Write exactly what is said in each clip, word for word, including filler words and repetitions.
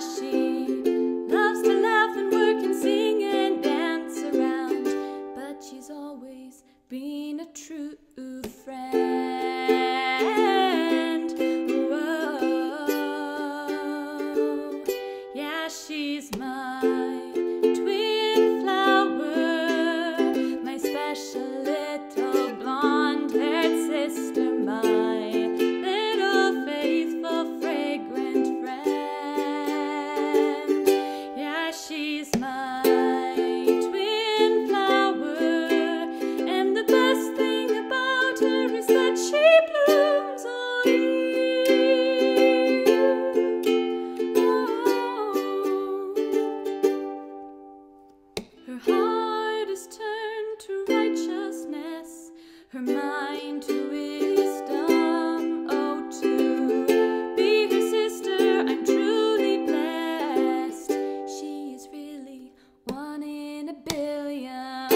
she loves to laugh and work and sing and dance around, but she's always been a true friend. Whoa, yeah, she's my twin flower, my special little blonde-haired sister, my little faithful fragrant friend. Yeah, she's my twin flower, and the best thing about her is that she blooms all year. Oh. Her heart is turned to righteousness, her mind to wisdom. Oh, to be her sister, I'm truly blessed. She is really one in a billion.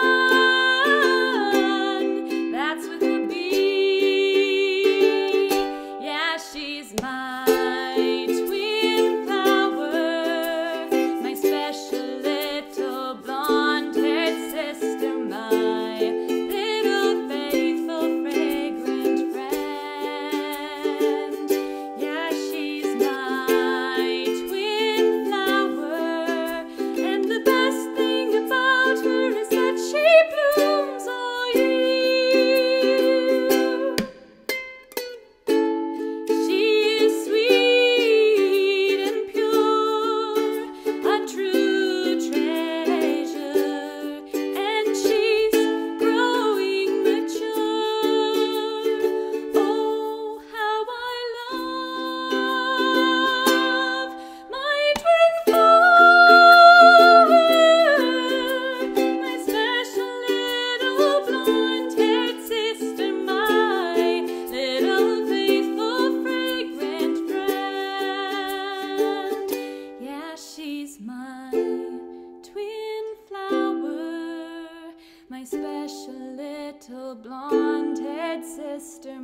That's with a B. Yeah, she's my twin flower, my special little blonde-haired sister, my little faithful fragrant friend. Yeah, she's my twin flower, and the best thing about her is that she blooms all year. She is sweet and pure, a true treasure, and she's growing mature. Oh, how I love my twin flower, my special little blonde-haired sister, my little faithful fragrant friend. Yeah, she's my twin flower, my special little blonde-haired sister,